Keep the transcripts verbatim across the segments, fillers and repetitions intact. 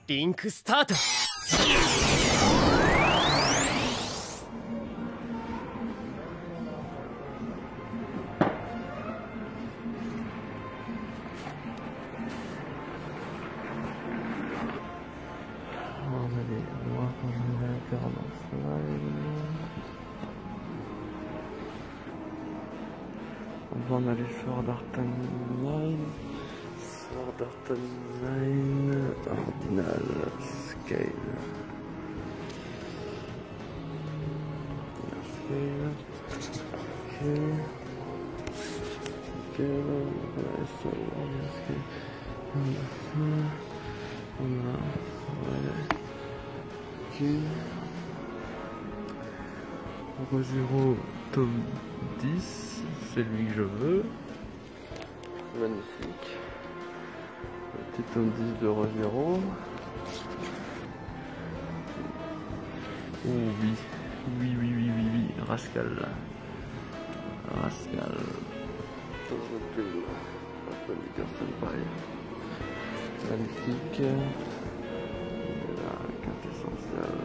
リンクスタート。 On va aller Sword Art Online, Sword Art Online, Ordinal Scale. Ordinal Scale. Ok. Ok, Ordinal Scale. On a. Ouais. Ok. zéro, tome dix, c'est lui que je veux. Magnifique. Le petit tome dix de Rosero. Oh oui, oui, oui, oui, oui, oui, Rascal. Rascal. Magnifique. La quintessentielle.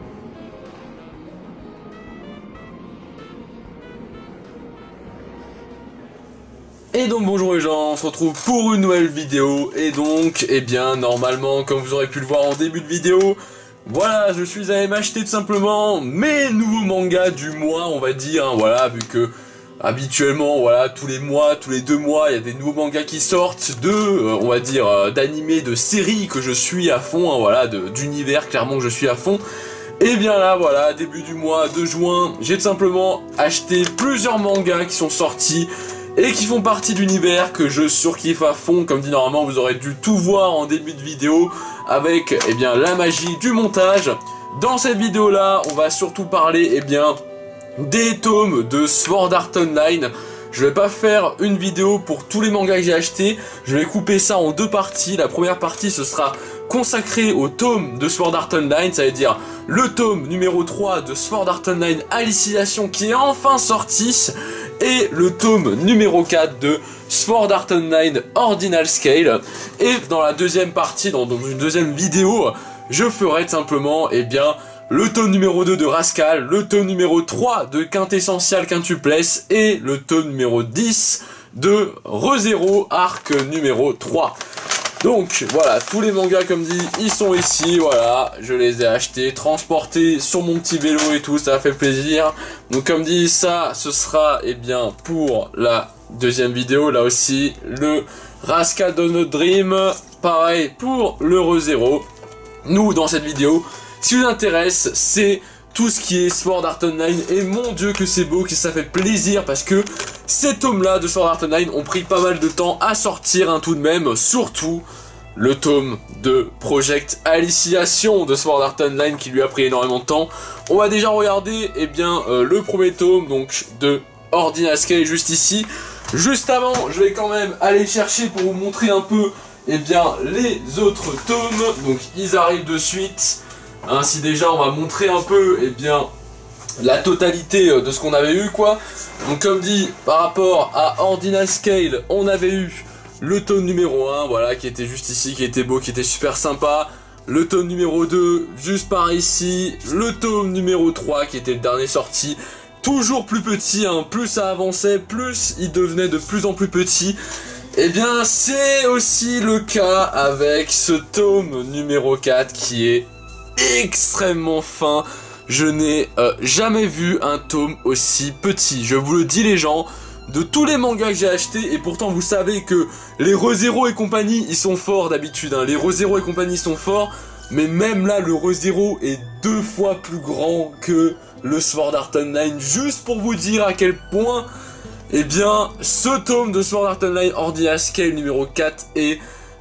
Et donc bonjour les gens, on se retrouve pour une nouvelle vidéo, et donc, eh bien, normalement, comme vous aurez pu le voir en début de vidéo, voilà, je suis allé m'acheter tout simplement mes nouveaux mangas du mois, on va dire, hein, voilà, vu que, habituellement, voilà, tous les mois, tous les deux mois, il y a des nouveaux mangas qui sortent de, euh, on va dire, euh, d'animés, de séries que je suis à fond, hein, voilà, d'univers, clairement que je suis à fond. Et bien là, voilà, début du mois de juin, j'ai tout simplement acheté plusieurs mangas qui sont sortis, et qui font partie d'univers que je surkiffe à fond. Comme dit, normalement vous aurez dû tout voir en début de vidéo avec eh bien la magie du montage. Dans cette vidéo là on va surtout parler eh bien des tomes de Sword Art Online. Je vais pas faire une vidéo pour tous les mangas que j'ai achetés, je vais couper ça en deux parties. La première partie ce sera consacrée au tome de Sword Art Online, ça veut dire le tome numéro trois de Sword Art Online Alicization qui est enfin sorti, et le tome numéro quatre de Sword Art Online Ordinal Scale. Et dans la deuxième partie, dans, dans une deuxième vidéo, je ferai tout simplement eh bien le tome numéro deux de Rascal, le tome numéro trois de Quintessential Quintuplesse et le tome numéro dix de ReZero Arc numéro trois. Donc voilà, tous les mangas comme dit, ils sont ici, voilà, je les ai achetés, transportés sur mon petit vélo et tout, ça fait plaisir. Donc comme dit, ça, ce sera, eh bien, pour la deuxième vidéo, là aussi, le Rascal Donut Dream, pareil pour le ReZero. Nous, dans cette vidéo, ce qui nous intéresse, c'est tout ce qui est Sword Art Online, et mon dieu que c'est beau, que ça fait plaisir, parce que ces tomes-là de Sword Art Online ont pris pas mal de temps à sortir, hein, tout de même, surtout le tome de Project Alicization de Sword Art Online qui lui a pris énormément de temps. On va déjà regarder eh bien, euh, le premier tome donc, de Ordinal Scale juste ici. Juste avant, je vais quand même aller chercher pour vous montrer un peu eh bien, les autres tomes, donc ils arrivent de suite. Ainsi déjà on va montrer un peu eh bien, la totalité de ce qu'on avait eu quoi. Donc comme dit, par rapport à Ordinal Scale, on avait eu le tome numéro un, voilà, qui était juste ici, qui était beau, qui était super sympa. Le tome numéro deux, juste par ici. Le tome numéro trois, qui était le dernier sorti. Toujours plus petit, hein, plus ça avançait, plus il devenait de plus en plus petit. Et bien c'est aussi le cas avec ce tome numéro quatre qui est extrêmement fin. Je n'ai euh, jamais vu un tome aussi petit. Je vous le dis les gens, de tous les mangas que j'ai achetés, et pourtant vous savez que les ReZero et compagnie, ils sont forts d'habitude. Hein. Les ReZero et compagnie sont forts, mais même là, le ReZero est deux fois plus grand que le Sword Art Online. Juste pour vous dire à quel point, eh bien, ce tome de Sword Art Online Ordinal Scale numéro quatre est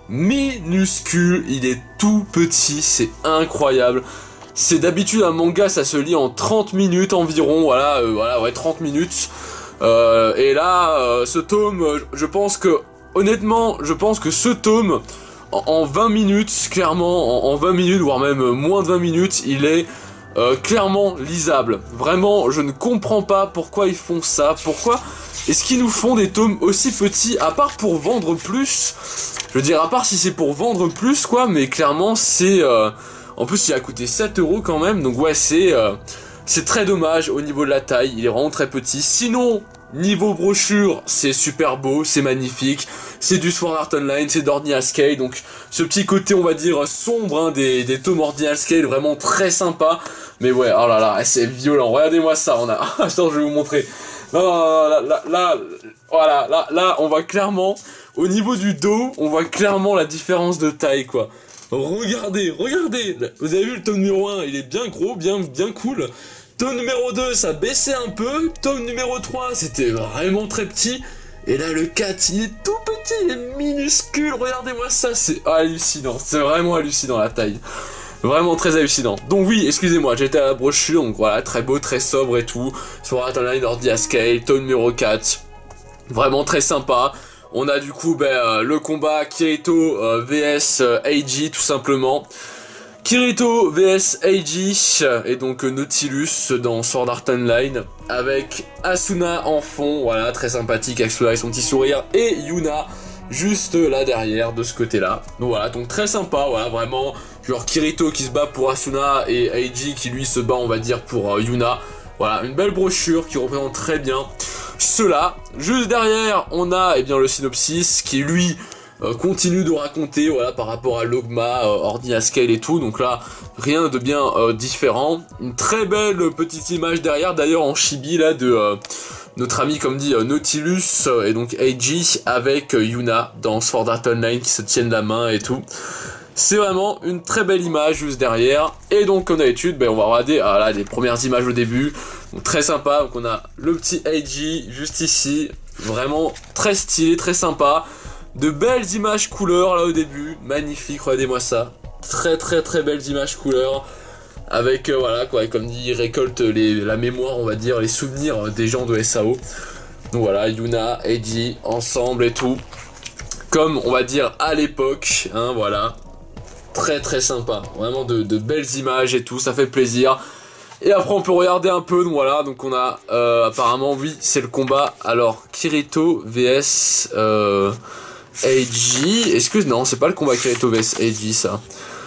minuscule. Il est tout petit, c'est incroyable. C'est d'habitude un manga, ça se lit en trente minutes environ, voilà, euh, voilà, ouais, trente minutes. Euh, et là, euh, ce tome, euh, je pense que, honnêtement, je pense que ce tome, en, en vingt minutes, clairement, en, en vingt minutes, voire même moins de vingt minutes, il est euh, clairement lisable. Vraiment, je ne comprends pas pourquoi ils font ça, pourquoi est-ce qu'ils nous font des tomes aussi petits, à part pour vendre plus, je veux dire, à part si c'est pour vendre plus, quoi, mais clairement, c'est... Euh, en plus, il a coûté sept euros quand même, donc ouais, c'est... Euh, c'est très dommage au niveau de la taille, il est vraiment très petit. Sinon, niveau brochure, c'est super beau, c'est magnifique, c'est du Sword Art Online, c'est d'Ordinal Scale, donc ce petit côté, on va dire, sombre hein, des, des tomes Ordinal Scale, vraiment très sympa. Mais ouais, oh là là, c'est violent, regardez-moi ça, on a... Attends, je vais vous montrer. Non, non, non, là, là, là, voilà, là, là, on voit clairement, au niveau du dos, on voit clairement la différence de taille, quoi. Regardez, regardez, vous avez vu le tome numéro un, il est bien gros, bien, bien cool. Tome numéro deux, ça baissait un peu. Tome numéro trois, c'était vraiment très petit. Et là, le quatre, il est tout petit, il est minuscule. Regardez-moi ça, c'est hallucinant. C'est vraiment hallucinant, la taille. Vraiment très hallucinant. Donc oui, excusez-moi, j'étais à la brochure, donc voilà, très beau, très sobre et tout. Sur Art Online, Ordinal Scale, tome numéro quatre. Vraiment très sympa. On a du coup ben, euh, le combat Kirito euh, vs euh, Eiji, tout simplement. Kirito vs Eiji et donc Nautilus dans Sword Art Online avec Asuna en fond, voilà, très sympathique avec son petit sourire, et Yuna juste là derrière de ce côté-là. Donc voilà, donc très sympa, voilà, vraiment, genre Kirito qui se bat pour Asuna et Eiji qui lui se bat, on va dire, pour euh, Yuna. Voilà, une belle brochure qui représente très bien cela. Juste derrière, on a eh bien le synopsis qui lui euh, continue de raconter, voilà, par rapport à l'Ogma, euh, Ordinal Scale et tout. Donc là, rien de bien euh, différent. Une très belle petite image derrière, d'ailleurs en chibi là de euh, notre ami, comme dit, euh, Nautilus euh, et donc Eiji avec euh, Yuna dans Sword Art Online qui se tiennent la main et tout. C'est vraiment une très belle image juste derrière. Et donc comme d'habitude, ben, on va regarder ah, là, les premières images au début. Donc très sympa, donc on a le petit Eiji juste ici. Vraiment très stylé, très sympa. De belles images couleurs là au début. Magnifique, regardez-moi ça. Très très très belles images couleurs. Avec euh, voilà quoi, comme dit, il récolte les, la mémoire, on va dire, les souvenirs des gens de S A O. Donc voilà, Yuna, Eiji, ensemble et tout. Comme on va dire à l'époque, hein, voilà. Très très sympa, vraiment de, de belles images et tout, ça fait plaisir. Et après on peut regarder un peu, donc voilà, donc on a euh, apparemment, oui, c'est le combat, alors Kirito vs euh, Eiji, est-ce que, non, c'est pas le combat Kirito vs Eiji ça.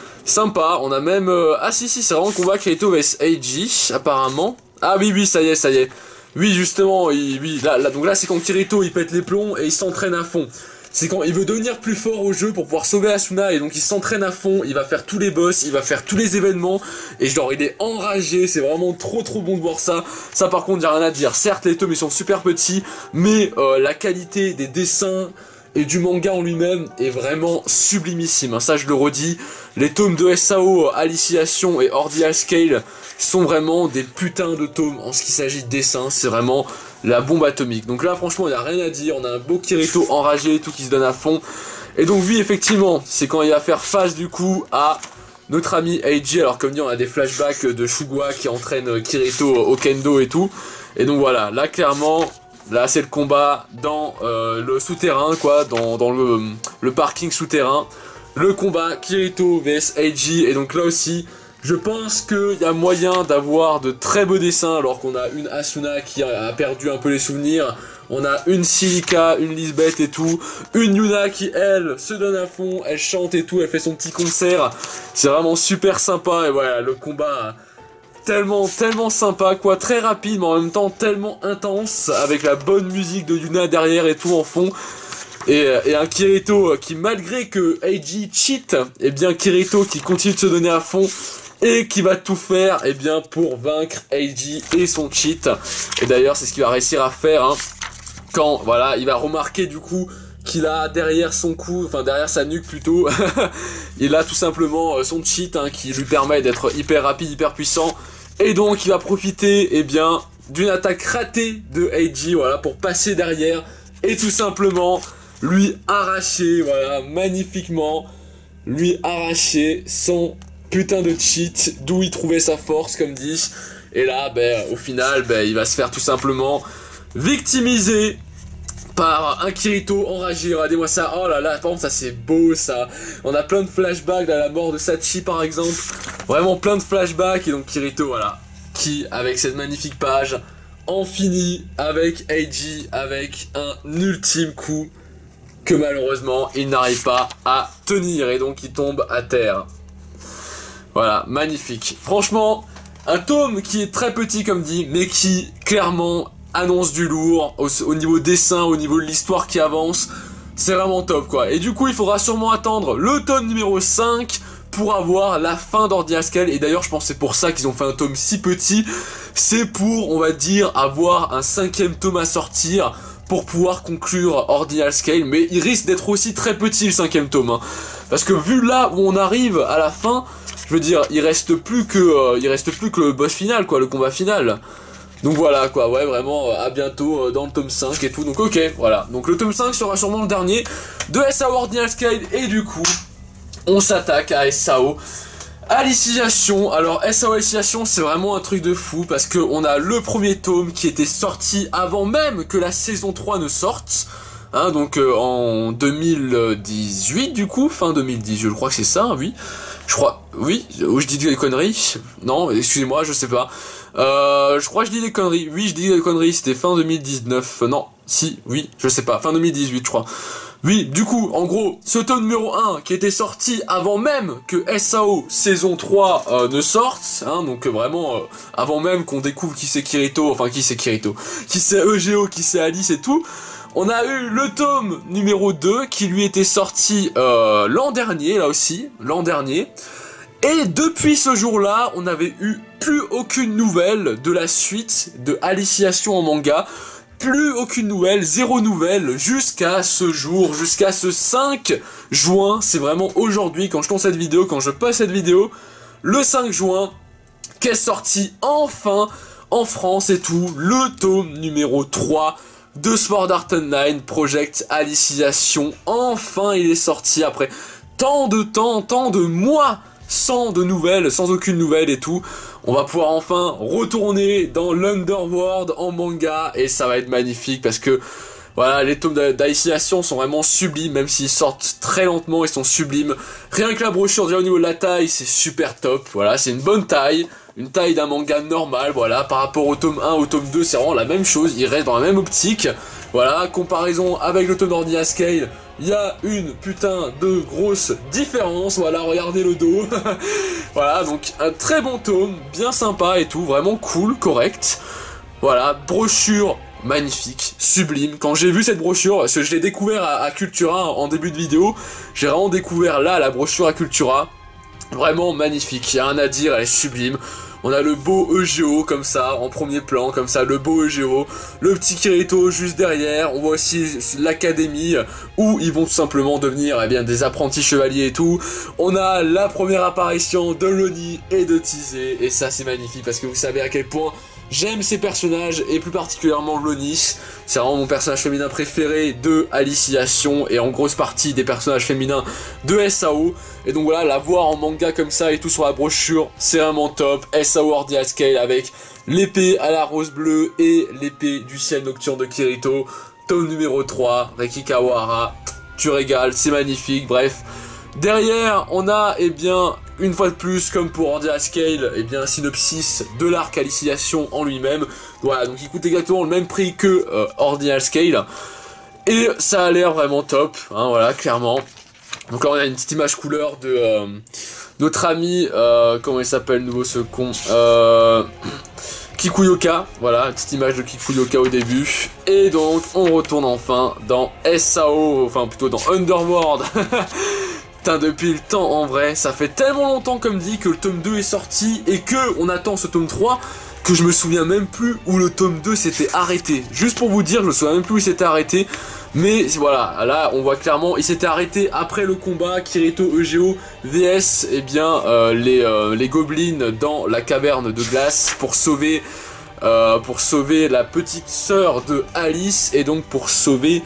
Sympa, on a même, euh, ah si si, c'est vraiment le combat Kirito vs Eiji, apparemment. Ah oui oui, ça y est, ça y est. Oui justement, il, oui, là, là, donc là c'est quand Kirito il pète les plombs et il s'entraîne à fond. C'est quand il veut devenir plus fort au jeu pour pouvoir sauver Asuna, et donc il s'entraîne à fond, il va faire tous les boss, il va faire tous les événements, et genre il est enragé, c'est vraiment trop trop bon de voir ça. Ça par contre, j'ai rien à dire, certes les tomes ils sont super petits, mais euh, la qualité des dessins et du manga en lui-même est vraiment sublimissime, ça je le redis. Les tomes de S A O, Alicization et Ordinal Scale sont vraiment des putains de tomes en ce qui s'agit de dessin, c'est vraiment la bombe atomique. Donc là franchement il n'y a rien à dire, on a un beau Kirito enragé et tout qui se donne à fond. Et donc oui effectivement, c'est quand il va faire face du coup à notre ami Eiji, alors comme dit on a des flashbacks de Shugwa qui entraîne Kirito au kendo et tout. Et donc voilà, là clairement, là c'est le combat dans euh, le souterrain quoi, dans, dans le, le parking souterrain. Le combat Kirito vs Eiji, et donc là aussi, je pense qu'il y a moyen d'avoir de très beaux dessins, alors qu'on a une Asuna qui a perdu un peu les souvenirs, on a une Silica, une Lisbeth et tout, une Yuna qui elle se donne à fond, elle chante et tout, elle fait son petit concert, c'est vraiment super sympa. Et voilà, le combat tellement tellement sympa quoi, très rapide mais en même temps tellement intense, avec la bonne musique de Yuna derrière et tout en fond. Et, et un Kirito qui, malgré que Eiji cheat, et eh bien Kirito qui continue de se donner à fond et qui va tout faire et eh bien pour vaincre Eiji et son cheat. Et d'ailleurs c'est ce qu'il va réussir à faire hein, quand voilà il va remarquer du coup qu'il a derrière son cou, enfin derrière sa nuque plutôt, il a tout simplement son cheat hein, qui lui permet d'être hyper rapide, hyper puissant. Et donc il va profiter et eh bien d'une attaque ratée de Eiji, voilà, pour passer derrière et tout simplement lui arracher, voilà, magnifiquement, lui arracher son putain de cheat, d'où il trouvait sa force, comme dit. Et là, ben, au final, ben, il va se faire tout simplement victimiser par un Kirito enragé. Regardez-moi ça, oh là là, par contre, ça c'est beau, ça. On a plein de flashbacks à la mort de Sachi, par exemple. Vraiment plein de flashbacks, et donc Kirito, voilà, qui, avec cette magnifique page, en finit avec Eiji, avec un ultime coup que malheureusement il n'arrive pas à tenir, et donc il tombe à terre. Voilà, magnifique. Franchement, un tome qui est très petit comme dit, mais qui clairement annonce du lourd au, au niveau dessin, au niveau de l'histoire qui avance. C'est vraiment top quoi. Et du coup il faudra sûrement attendre le tome numéro cinq pour avoir la fin d'Ordinal Scale. Et d'ailleurs je pense que c'est pour ça qu'ils ont fait un tome si petit. C'est pour, on va dire, avoir un cinquième tome à sortir pour pouvoir conclure Ordinal Scale. Mais il risque d'être aussi très petit le cinquième tome, hein. Parce que vu là où on arrive à la fin, je veux dire, il reste plus que, euh, il reste plus que le boss final quoi, le combat final. Donc voilà quoi, ouais vraiment à bientôt euh, dans le tome cinq et tout, donc ok, voilà. Donc le tome cinq sera sûrement le dernier de S A O Ordinal Scale, et du coup, on s'attaque à S A O Alicization. Alors S A O Alicization c'est vraiment un truc de fou, parce que on a le premier tome qui était sorti avant même que la saison trois ne sorte, hein, donc euh, en deux mille dix-huit du coup, fin deux mille dix, je crois que c'est ça, oui. Je crois, oui, ou je dis des conneries, non, excusez-moi, je sais pas. Euh, je crois que je dis des conneries, oui, je dis des conneries, c'était fin deux mille dix-neuf, non, si, oui, je sais pas, fin deux mille dix-huit, je crois. Oui, du coup, en gros, ce tome numéro un qui était sorti avant même que S A O saison trois euh, ne sorte, hein, donc euh, vraiment, euh, avant même qu'on découvre qui c'est Kirito, enfin qui c'est Kirito, qui c'est E G O, qui c'est Alice et tout. On a eu le tome numéro deux qui lui était sorti euh, l'an dernier, là aussi, l'an dernier. Et depuis ce jour-là, on n'avait eu plus aucune nouvelle de la suite de Alicization en manga. Plus aucune nouvelle, zéro nouvelle, jusqu'à ce jour, jusqu'à ce cinq juin. C'est vraiment aujourd'hui, quand je tourne cette vidéo, quand je poste cette vidéo, le cinq juin, qu'est sorti enfin en France et tout, le tome numéro trois de Sword Art Online Project Alicization. Enfin il est sorti après tant de temps, tant de mois sans de nouvelles, sans aucune nouvelle et tout. On va pouvoir enfin retourner dans l'Underworld en manga, et ça va être magnifique parce que voilà, les tomes d'Alicization sont vraiment sublimes, même s'ils sortent très lentement, ils sont sublimes. Rien que la brochure, déjà au niveau de la taille, c'est super top. Voilà, c'est une bonne taille. Une taille d'un manga normal, voilà, par rapport au tome un, au tome deux, c'est vraiment la même chose, il reste dans la même optique. Voilà, comparaison avec le tome d'Ordinal Scale, il y a une putain de grosse différence, voilà, regardez le dos. Voilà, donc un très bon tome, bien sympa et tout, vraiment cool, correct. Voilà, brochure magnifique, sublime. Quand j'ai vu cette brochure, parce que je l'ai découvert à, à Cultura en début de vidéo, j'ai vraiment découvert là la brochure à Cultura. Vraiment magnifique, il y a rien à dire, elle est sublime. On a le beau E G O comme ça, en premier plan, comme ça, le beau E G O. Le petit Kirito juste derrière. On voit aussi l'académie où ils vont tout simplement devenir eh bien, des apprentis chevaliers et tout. On a la première apparition de Loni et de Tizé. Et ça c'est magnifique parce que vous savez à quel point j'aime ces personnages, et plus particulièrement Lonis. C'est vraiment mon personnage féminin préféré de Alicization, et en grosse partie des personnages féminins de S A O. Et donc voilà, la voir en manga comme ça et tout sur la brochure, c'est vraiment top. S A O Ordinal Scale avec l'épée à la rose bleue et l'épée du ciel nocturne de Kirito. Tome numéro trois, Reki Kawahara. Tu régales, c'est magnifique, bref. Derrière, on a, eh bien, une fois de plus, comme pour Ordinal Scale, eh bien, un synopsis de l'arc Alicization en lui-même. Voilà, donc il coûte exactement le même prix que euh, Ordinal Scale. Et ça a l'air vraiment top, hein, voilà, clairement. Donc là, on a une petite image couleur de euh, notre ami, euh, comment il s'appelle, nouveau ce con, euh, Kikuyoka. Voilà, une petite image de Kikuyoka au début. Et donc, on retourne enfin dans S A O, enfin plutôt dans Underworld. Putain, depuis le temps, en vrai, ça fait tellement longtemps, comme dit, que le tome deux est sorti et que on attend ce tome trois, que je me souviens même plus où le tome deux s'était arrêté. Juste pour vous dire, je me souviens même plus où il s'était arrêté. Mais voilà, là on voit clairement, il s'était arrêté après le combat Kirito E G O vs eh bien, euh, les, euh, les gobelins dans la caverne de glace pour sauver, euh, pour sauver la petite sœur de Alice, et donc pour sauver...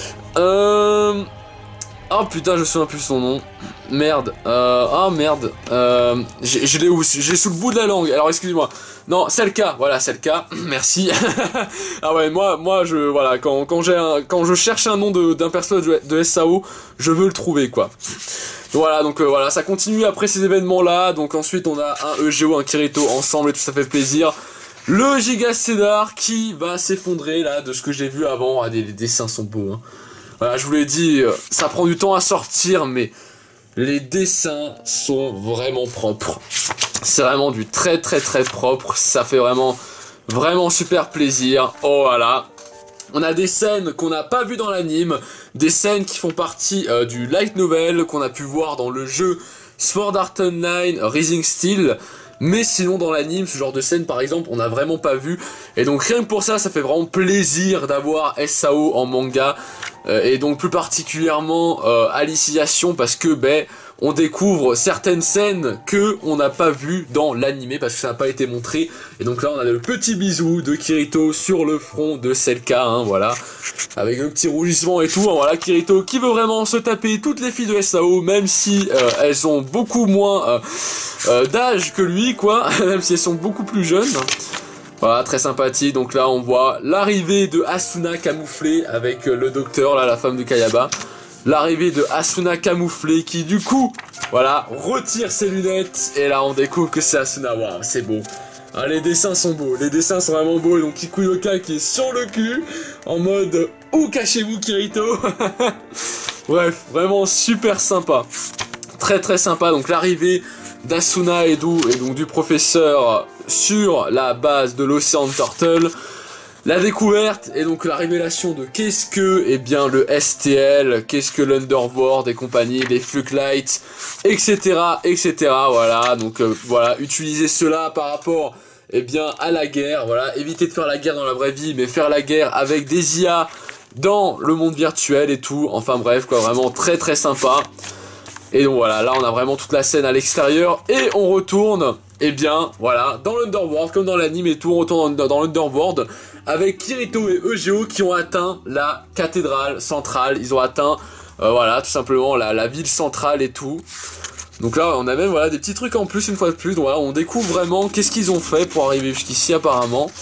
Euh... Oh putain, je me souviens plus son nom. Merde. Euh... Ah merde. Euh... Je l'ai où? J'ai sous le bout de la langue. Alors excusez-moi. Non, c'est le cas. Voilà, c'est le cas. Merci. Ah ouais, moi, moi, je, voilà, quand, quand j'ai, un, quand je cherche un nom d'un personnage de, de S A O, je veux le trouver, quoi. Voilà, donc euh, voilà, ça continue après ces événements-là. Donc ensuite, on a un E G O, un Kirito ensemble et tout ça fait plaisir. Le Giga Cédar qui va s'effondrer là de ce que j'ai vu avant. Ah, les, les dessins sont beaux. Hein. Voilà, je vous l'ai dit, euh, ça prend du temps à sortir, mais les dessins sont vraiment propres. C'est vraiment du très très très propre. Ça fait vraiment vraiment super plaisir. Oh voilà. On a des scènes qu'on n'a pas vues dans l'anime, des scènes qui font partie euh, du light novel qu'on a pu voir dans le jeu Sword Art Online Rising Steel, mais sinon dans l'anime, ce genre de scène par exemple, on n'a vraiment pas vu, et donc rien que pour ça, ça fait vraiment plaisir d'avoir S A O en manga, euh, et donc plus particulièrement euh, Alicization, parce que ben on découvre certaines scènes que on n'a pas vues dans l'animé parce que ça n'a pas été montré. Et donc là on a le petit bisou de Kirito sur le front de Selka, hein, voilà, avec un petit rougissement et tout. Hein, voilà, Kirito qui veut vraiment se taper toutes les filles de S A O, même si euh, elles ont beaucoup moins euh, euh, d'âge que lui, quoi, même si elles sont beaucoup plus jeunes. Voilà, très sympathique. Donc là on voit l'arrivée de Asuna camouflée avec euh, le docteur, là, la femme de Kayaba. L'arrivée de Asuna camouflée qui du coup, voilà, retire ses lunettes. Et là on découvre que c'est Asuna. Waouh, c'est beau. Ah, les dessins sont beaux, les dessins sont vraiment beaux. Donc Kikuyoka qui est sur le cul, en mode où cachez-vous Kirito. Bref, vraiment super sympa. Très très sympa. Donc l'arrivée d'Asuna et, et donc du professeur sur la base de l'Ocean Turtle. La découverte et donc la révélation de qu'est-ce que, eh bien, le S T L, qu'est-ce que l'Underworld et compagnie, les Fluclights, et cetera, et cetera. Voilà, donc euh, voilà, utiliser cela par rapport, eh bien, à la guerre. Voilà, éviter de faire la guerre dans la vraie vie, mais faire la guerre avec des I A dans le monde virtuel et tout. Enfin bref, quoi, vraiment très très sympa. Et donc voilà, là on a vraiment toute la scène à l'extérieur et on retourne. Eh bien, voilà, dans l'Underworld, comme dans l'anime et tout, on retourne dans, dans l'Underworld avec Kirito et E G O qui ont atteint la cathédrale centrale. Ils ont atteint, euh, voilà, tout simplement la, la ville centrale et tout. Donc là, on a même, voilà, des petits trucs en plus, une fois de plus. Donc voilà, on découvre vraiment qu'est-ce qu'ils ont fait pour arriver jusqu'ici, apparemment.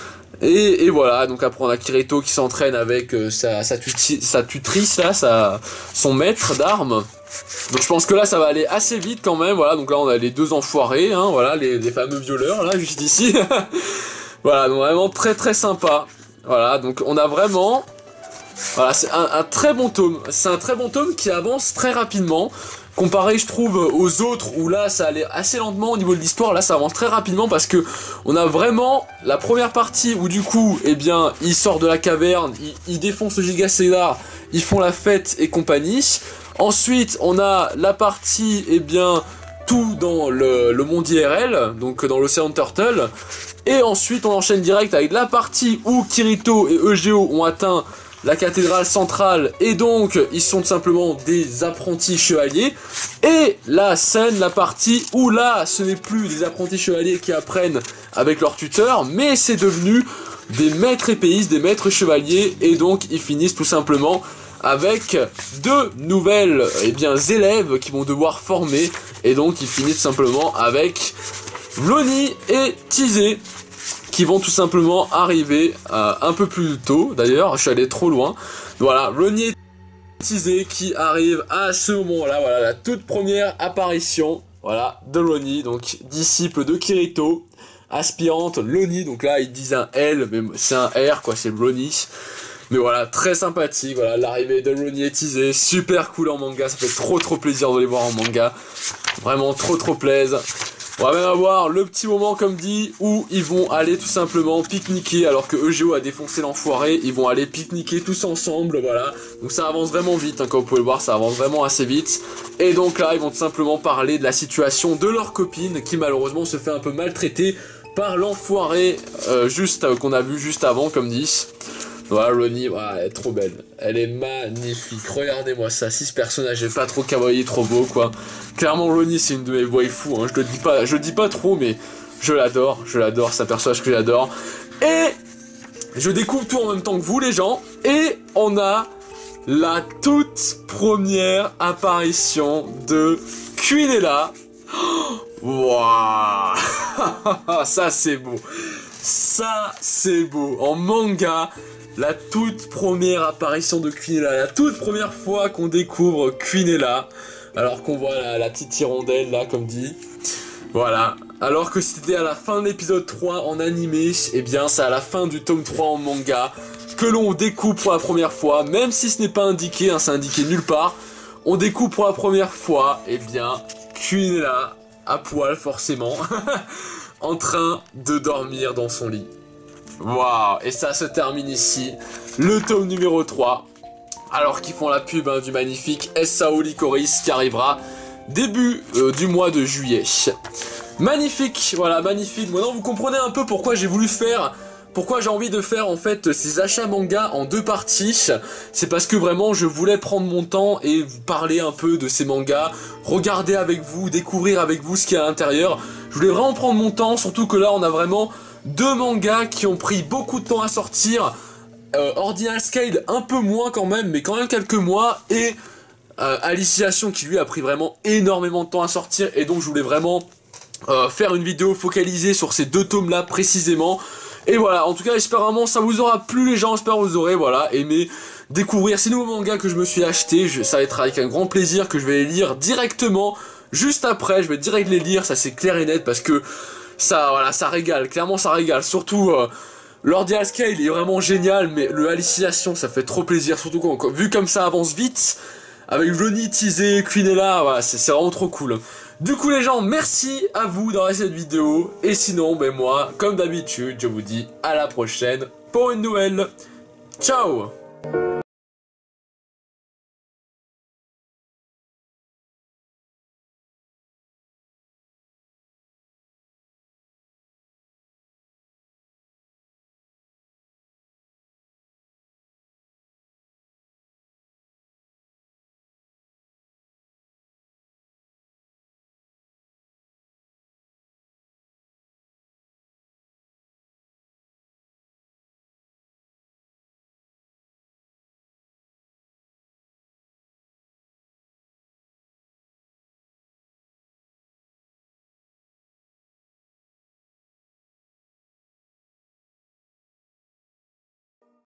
Et, et voilà, donc après on a Kirito qui s'entraîne avec euh, sa, sa, tuti, sa tutrice, là, sa, son maître d'armes. Donc je pense que là ça va aller assez vite quand même, voilà, donc là on a les deux enfoirés, hein, voilà, les, les fameux violeurs là, juste ici. Voilà, donc vraiment très très sympa. Voilà, donc on a vraiment, voilà, c'est un, un très bon tome, c'est un très bon tome qui avance très rapidement. Comparé je trouve aux autres où là ça allait assez lentement au niveau de l'histoire, là ça avance très rapidement parce que on a vraiment la première partie où du coup, eh bien, ils sortent de la caverne, ils, ils défoncent le Giga Cédar, ils font la fête et compagnie. Ensuite, on a la partie, eh bien, tout dans le, le monde I R L, donc dans l'Ocean Turtle. Et ensuite, on enchaîne direct avec la partie où Kirito et E G O ont atteint la cathédrale centrale. Et donc, ils sont tout simplement des apprentis chevaliers. Et la scène, la partie où là, ce n'est plus des apprentis chevaliers qui apprennent avec leur tuteur, mais c'est devenu des maîtres épéistes, des maîtres chevaliers. Et donc, ils finissent tout simplement avec deux nouvelles eh bien, élèves qui vont devoir former. Et donc ils finissent simplement avec Lonnie et Tizé qui vont tout simplement arriver euh, un peu plus tôt. D'ailleurs, je suis allé trop loin. Voilà, Lonnie et Tizé qui arrivent à ce moment-là. Voilà, la toute première apparition, voilà, de Lonnie, donc disciple de Kirito, aspirante Lonnie. Donc là, ils disent un L, mais c'est un R, quoi, c'est Lonnie. Mais voilà, très sympathique, voilà, l'arrivée de Lonnie et Tizé, super cool en manga, ça fait trop trop plaisir de les voir en manga, vraiment trop trop plaisir. On va même avoir le petit moment, comme dit, où ils vont aller tout simplement pique-niquer, alors que E G O a défoncé l'enfoiré, ils vont aller pique-niquer tous ensemble, voilà. Donc ça avance vraiment vite, hein, comme vous pouvez le voir, ça avance vraiment assez vite. Et donc là, ils vont tout simplement parler de la situation de leur copine, qui malheureusement se fait un peu maltraiter par l'enfoiré, euh, juste euh, qu'on a vu juste avant, comme dit. Voilà, Lonnie, voilà, elle est trop belle. Elle est magnifique. Regardez-moi ça. Si ce personnage est pas trop kawaii, trop beau, quoi. Clairement, Lonnie, c'est une de mes waifus. Hein. Je le dis pas, je le dis pas trop, mais je l'adore. Je l'adore. C'est un personnage que j'adore. Et je découvre tout en même temps que vous, les gens. Et on a la toute première apparition de Quinella. Waouh. Ça, c'est beau. Ça, c'est beau. En manga, la toute première apparition de Quinella, la toute première fois qu'on découvre Quinella. alors qu'on voit la, la petite hirondelle là comme dit. Voilà, alors que c'était à la fin de l'épisode trois en animé, et bien c'est à la fin du tome trois en manga que l'on découvre pour la première fois, même si ce n'est pas indiqué, hein, c'est indiqué nulle part, on découvre pour la première fois, et bien Queen est là, à poil forcément, en train de dormir dans son lit. Waouh, et ça se termine ici, le tome numéro trois, alors qu'ils font la pub hein, du magnifique S A O Lycoris qui arrivera début euh, du mois de juillet. Magnifique, voilà, magnifique. Maintenant vous comprenez un peu pourquoi j'ai voulu faire, pourquoi j'ai envie de faire en fait ces achats manga en deux parties. C'est parce que vraiment je voulais prendre mon temps et vous parler un peu de ces mangas, regarder avec vous, découvrir avec vous ce qu'il y a à l'intérieur. Je voulais vraiment prendre mon temps, surtout que là on a vraiment deux mangas qui ont pris beaucoup de temps à sortir. Euh, Ordinal Scale un peu moins quand même, mais quand même quelques mois, et euh, Alicization qui lui a pris vraiment énormément de temps à sortir, et donc je voulais vraiment euh, faire une vidéo focalisée sur ces deux tomes là précisément. Et voilà, en tout cas j'espère vraiment ça vous aura plu les gens, j'espère que vous aurez voilà, aimé découvrir ces nouveaux mangas que je me suis acheté. Je, ça va être avec un grand plaisir que je vais les lire directement, juste après, je vais direct les lire, ça c'est clair et net, parce que ça, voilà, ça régale, clairement ça régale, surtout... Euh, L'Ordinal Scale il est vraiment génial, mais le Alicization ça fait trop plaisir, surtout quand, quand vu comme ça avance vite, avec Johnny teasé, Queen est là, voilà, c'est vraiment trop cool. Du coup les gens, merci à vous d'avoir regardé cette vidéo, et sinon, ben moi, comme d'habitude, je vous dis à la prochaine pour une nouvelle. Ciao!